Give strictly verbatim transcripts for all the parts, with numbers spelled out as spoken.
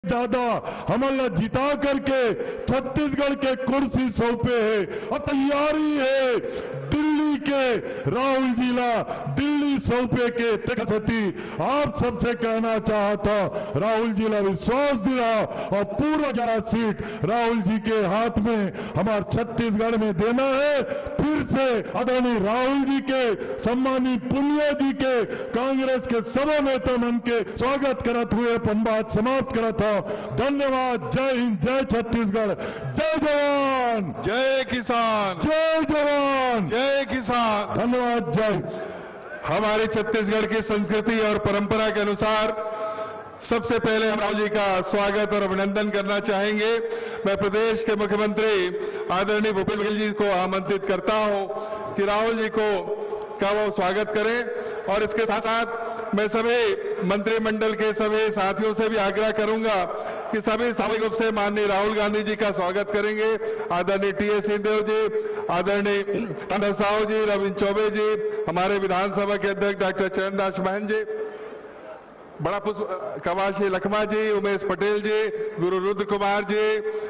ज्यादा हमला जिता करके छत्तीसगढ़ के कुर्सी सौंपे है और तैयारी है दिल्ली के राहुल जिला दिल्ली सौंपे के तकसती। आप सबसे कहना चाहता राहुल जिला विश्वास दिला और पूरा जरा सीट राहुल जी के हाथ में हमारे छत्तीसगढ़ में देना है। फिर से आदरणीय राहुल जी के सम्मानी पुनिया जी के कांग्रेस के सब नेता मन के स्वागत करत हुए अपन बात समाप्त करत हो। धन्यवाद। जय हिंद, जय छत्तीसगढ़, जय जवान, जय किसान, जय जवान, जय किसान। धन्यवाद। जय। हमारे छत्तीसगढ़ की संस्कृति और परंपरा के अनुसार सबसे पहले हम राहुल जी का स्वागत और अभिनंदन करना चाहेंगे। मैं प्रदेश के मुख्यमंत्री आदरणीय भूपेश बघेल जी को आमंत्रित करता हूं कि राहुल जी को का वो स्वागत करें और इसके साथ साथ मैं सभी मंत्रिमंडल के सभी साथियों से भी आग्रह करूंगा कि सभी सामूहिक रूप से माननीय राहुल गांधी जी का स्वागत करेंगे। आदरणीय टी एस सिंहदेव जी, आदरणीय रामदास साहू जी, रविंद्र चौबे जी, हमारे विधानसभा के अध्यक्ष डॉक्टर चरणदास महन जी, बड़ा पुष्प कवाशी लखमा जी, उमेश पटेल जी, गुरु रुद्र कुमार जी,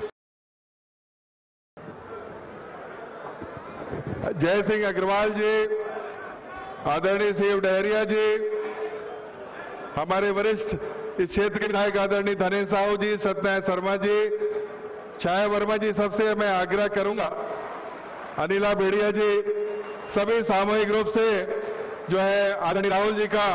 जय सिंह अग्रवाल जी, आदरणीय शिव डहरिया जी, हमारे वरिष्ठ इस क्षेत्र के विधायक आदरणीय धनेश साहू जी, सत्यनारायण शर्मा जी, छाया वर्मा जी, सबसे मैं आग्रह करूंगा, अनिला भेड़िया जी, सभी सामूहिक रूप से जो है आदरणीय राहुल जी का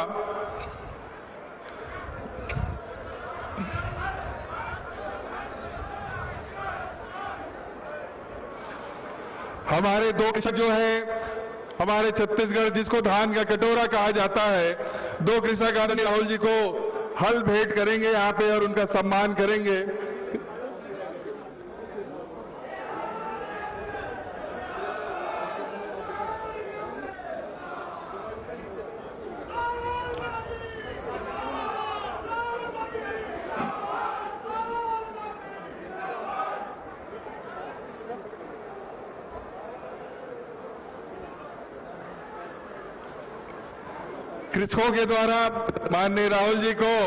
हमारे दो कृषक जो है हमारे छत्तीसगढ़ जिसको धान का कटोरा कहा जाता है, दो कृषक आदरणीय राहुल जी को हल भेंट करेंगे यहां पे और उनका सम्मान करेंगे। कृषकों के द्वारा माननीय राहुल जी को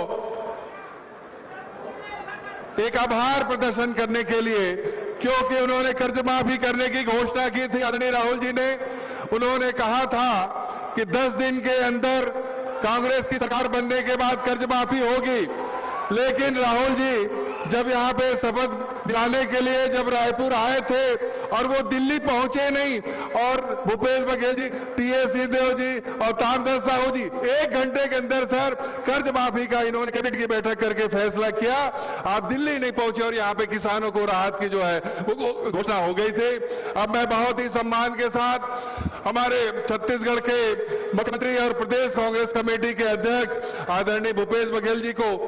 एक आभार प्रदर्शन करने के लिए, क्योंकि उन्होंने कर्ज माफी करने की घोषणा की थी आदरणीय राहुल जी ने। उन्होंने कहा था कि दस दिन के अंदर कांग्रेस की सरकार बनने के बाद कर्ज माफी होगी, लेकिन राहुल जी जब यहां पे शपथ दिलाने के लिए जब रायपुर आए थे और वो दिल्ली पहुंचे नहीं, और भूपेश बघेल जी, टी एस सिंहदेव जी और रामदास साहू जी एक घंटे के अंदर सर कर्ज माफी का इन्होंने कैबिनेट की बैठक करके फैसला किया। आप दिल्ली नहीं पहुंचे और यहां पे किसानों को राहत की जो है वो घोषणा हो गई थी। अब मैं बहुत ही सम्मान के साथ हमारे छत्तीसगढ़ के मुख्यमंत्री और प्रदेश कांग्रेस कमेटी के अध्यक्ष आदरणीय भूपेश बघेल जी को,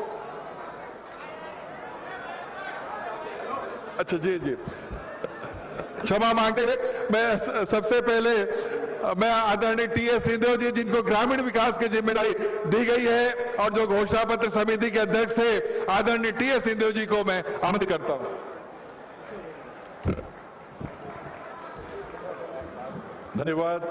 अच्छा जी जी क्षमा मांगते हुए मैं सबसे पहले मैं आदरणीय टी एस सिंहदेव जी, जिनको ग्रामीण विकास की जिम्मेदारी दी गई है और जो घोषणा पत्र समिति के अध्यक्ष थे, आदरणीय टी एस सिंहदेव जी को मैं आमंत्रित करता हूं। धन्यवाद।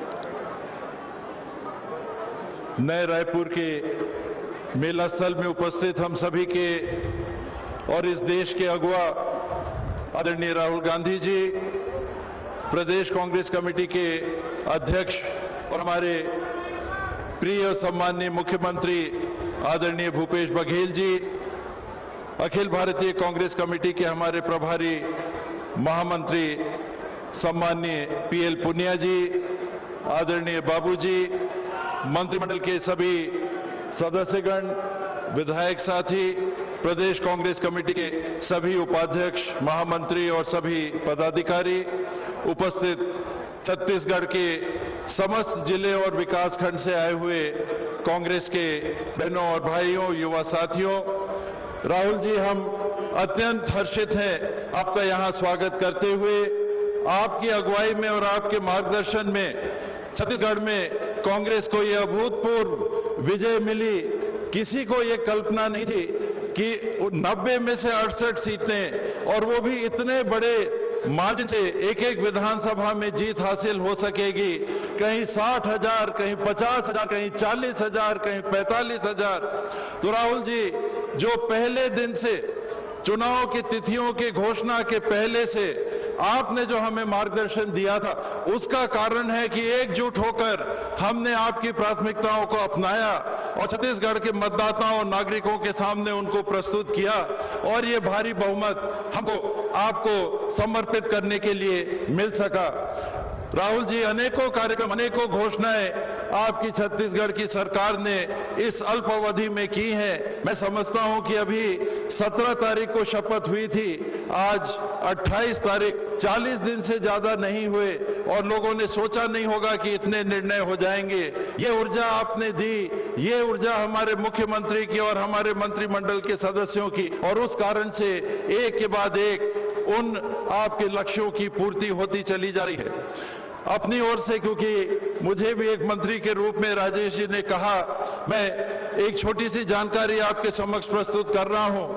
नए रायपुर के मेला स्थल में उपस्थित हम सभी के और इस देश के अगुवा आदरणीय राहुल गांधी जी, प्रदेश कांग्रेस कमेटी के अध्यक्ष और हमारे प्रिय और सम्माननीय मुख्यमंत्री आदरणीय भूपेश बघेल जी, अखिल भारतीय कांग्रेस कमेटी के हमारे प्रभारी महामंत्री सम्माननीय पी एल पुनिया जी, आदरणीय बाबू जी, मंत्रिमंडल के सभी सदस्यगण, विधायक साथी, प्रदेश कांग्रेस कमेटी के सभी उपाध्यक्ष, महामंत्री और सभी पदाधिकारी, उपस्थित छत्तीसगढ़ के समस्त जिले और विकासखंड से आए हुए कांग्रेस के बहनों और भाइयों, युवा साथियों, राहुल जी, हम अत्यंत हर्षित हैं आपका यहां स्वागत करते हुए। आपकी अगुवाई में और आपके मार्गदर्शन में छत्तीसगढ़ में कांग्रेस को यह अभूतपूर्व विजय मिली। किसी को यह कल्पना नहीं थी कि नब्बे में से अड़सठ सीटें और वो भी इतने बड़े मार्जिन से एक एक विधानसभा में जीत हासिल हो सकेगी। कहीं साठ हजार, कहीं पचास हजार, कहीं चालीस हजार, कहीं पैंतालीस हजार। तो राहुल जी, जो पहले दिन से चुनाव की तिथियों की घोषणा के पहले से आपने जो हमें मार्गदर्शन दिया था, उसका कारण है कि एकजुट होकर हमने आपकी प्राथमिकताओं को अपनाया और छत्तीसगढ़ के मतदाताओं और नागरिकों के सामने उनको प्रस्तुत किया और ये भारी बहुमत हमको आपको समर्पित करने के लिए मिल सका। राहुल जी, अनेकों कार्यक्रम, अनेकों घोषणाएं आपकी छत्तीसगढ़ की सरकार ने इस अल्प अवधि में की हैं। मैं समझता हूं कि अभी सत्रह तारीख को शपथ हुई थी, आज अट्ठाईस तारीख, चालीस दिन से ज्यादा नहीं हुए और लोगों ने सोचा नहीं होगा कि इतने निर्णय हो जाएंगे। ये ऊर्जा आपने दी, ये ऊर्जा हमारे मुख्यमंत्री की और हमारे मंत्रिमंडल के सदस्यों की, और उस कारण से एक के बाद एक उन आपके लक्ष्यों की पूर्ति होती चली जा रही है। अपनी ओर से, क्योंकि मुझे भी एक मंत्री के रूप में राजेश जी ने कहा, मैं एक छोटी सी जानकारी आपके समक्ष प्रस्तुत कर रहा हूं।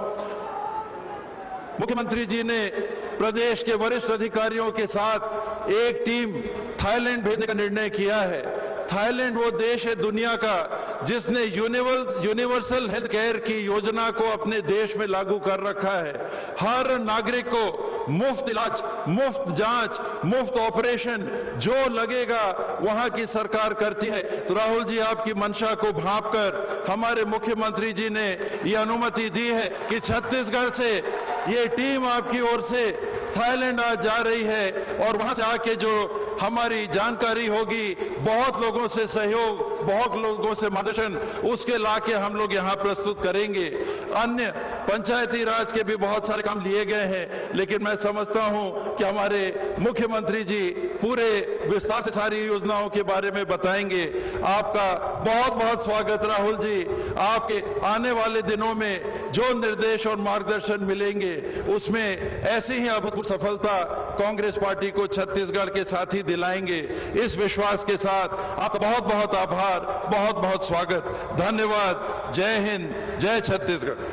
मुख्यमंत्री जी ने प्रदेश के वरिष्ठ अधिकारियों के साथ एक टीम थाईलैंड भेजने का निर्णय किया है। थाईलैंड वो देश है दुनिया का जिसने यूनिवर्सल हेल्थ केयर की योजना को अपने देश में लागू कर रखा है। हर नागरिक को मुफ्त इलाज, मुफ्त जांच, मुफ्त ऑपरेशन जो लगेगा वहां की सरकार करती है। तो राहुल जी, आपकी मंशा को भांपकर हमारे मुख्यमंत्री जी ने ये अनुमति दी है कि छत्तीसगढ़ से ये टीम आपकी ओर से थाईलैंड आज जा रही है और वहां से आके जो हमारी जानकारी होगी, बहुत लोगों से सहयोग, बहुत लोगों से मार्गदर्शन उसके लाके हम लोग यहां प्रस्तुत करेंगे। अन्य पंचायती राज के भी बहुत सारे काम लिए गए हैं, लेकिन मैं समझता हूं कि हमारे मुख्यमंत्री जी पूरे विस्तार से सारी योजनाओं के बारे में बताएंगे। आपका बहुत बहुत स्वागत राहुल जी। आपके आने वाले दिनों में जो निर्देश और मार्गदर्शन मिलेंगे उसमें ऐसी ही अभूतपूर्व सफलता कांग्रेस पार्टी को छत्तीसगढ़ के साथ ही दिलाएंगे। इस विश्वास के साथ आपका बहुत बहुत आभार, बहुत बहुत स्वागत, धन्यवाद। जय हिंद, जय छत्तीसगढ़।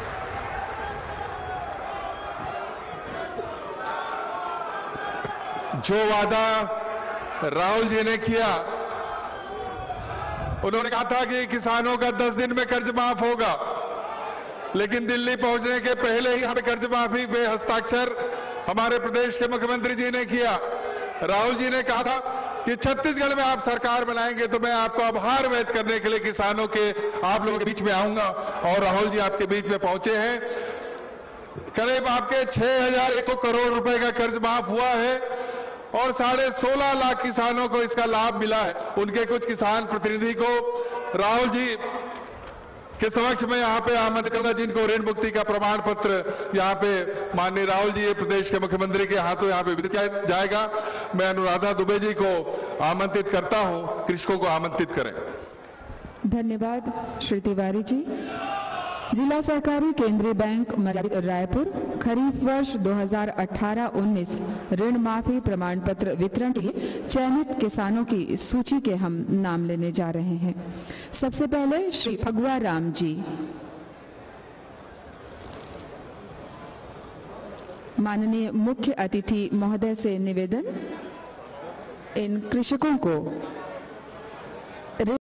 जो वादा राहुल जी ने किया, उन्होंने कहा था कि किसानों का दस दिन में कर्ज माफ होगा, लेकिन दिल्ली पहुंचने के पहले ही हमें कर्ज माफी पे हस्ताक्षर हमारे प्रदेश के मुख्यमंत्री जी ने किया। राहुल जी ने कहा था कि छत्तीसगढ़ में आप सरकार बनाएंगे तो मैं आपको आभार व्यक्त करने के लिए किसानों के, आप लोगों के बीच में आऊंगा, और राहुल जी आपके बीच में पहुंचे हैं। करीब आपके छह हजार एक सौ करोड़ रुपए का कर्ज माफ हुआ है और साढ़े सोलह लाख किसानों को इसका लाभ मिला है। उनके कुछ किसान प्रतिनिधि को राहुल जी के समक्ष में यहाँ पे आमंत्रित करना, जिनको ऋण मुक्ति का प्रमाण पत्र यहाँ पे माननीय राहुल जी प्रदेश के मुख्यमंत्री के हाथों यहाँ पे वितरित जाएगा। मैं अनुराधा दुबे जी को आमंत्रित करता हूँ, कृषकों को आमंत्रित करें। धन्यवाद श्री तिवारी जी। जिला सहकारी केंद्रीय बैंक रायपुर खरीफ वर्ष दो हज़ार अठारह उन्नीस ऋण माफी प्रमाण पत्र वितरण के लिए चयनित किसानों की सूची के हम नाम लेने जा रहे हैं। सबसे पहले श्री फगुआ राम जी। माननीय मुख्य अतिथि महोदय से निवेदन, इन कृषकों को